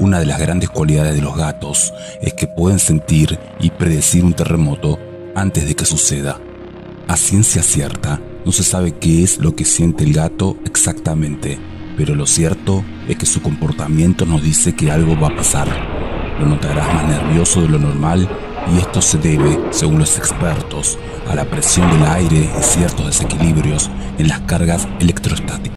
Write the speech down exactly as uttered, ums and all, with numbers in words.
Una de las grandes cualidades de los gatos es que pueden sentir y predecir un terremoto antes de que suceda. A ciencia cierta, no se sabe qué es lo que siente el gato exactamente, pero lo cierto es que su comportamiento nos dice que algo va a pasar. Lo notarás más nervioso de lo normal y esto se debe, según los expertos, a la presión del aire y ciertos desequilibrios en las cargas electrostáticas.